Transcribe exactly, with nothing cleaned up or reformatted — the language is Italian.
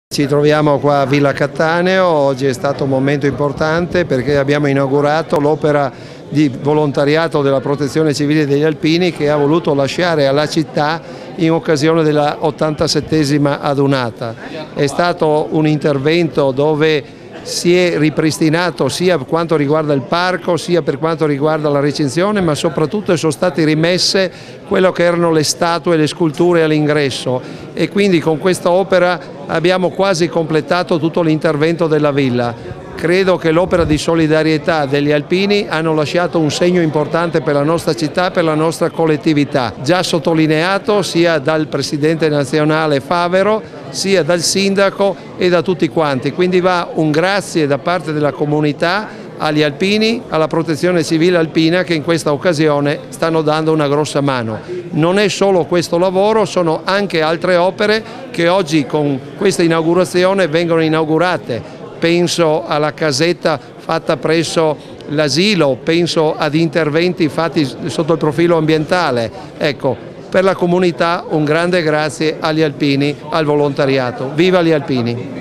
Ci troviamo qua a Villa Cattaneo, oggi è stato un momento importante perché abbiamo inaugurato l'opera di volontariato della Protezione Civile degli Alpini che ha voluto lasciare alla città in occasione della ottantasettesima adunata. È stato un intervento dove si è ripristinato sia per quanto riguarda il parco sia per quanto riguarda la recinzione, ma soprattutto sono state rimesse quello che erano le statue e le sculture all'ingresso e quindi con questa opera abbiamo quasi completato tutto l'intervento della villa. Credo che l'opera di solidarietà degli alpini hanno lasciato un segno importante per la nostra città, per la nostra collettività, già sottolineato sia dal Presidente nazionale Favero, sia dal Sindaco e da tutti quanti. Quindi va un grazie da parte della comunità agli alpini, alla Protezione Civile alpina che in questa occasione stanno dando una grossa mano. Non è solo questo lavoro, sono anche altre opere che oggi con questa inaugurazione vengono inaugurate. Penso alla casetta fatta presso l'asilo, penso ad interventi fatti sotto il profilo ambientale. Ecco, per la comunità un grande grazie agli alpini, al volontariato. Viva gli alpini!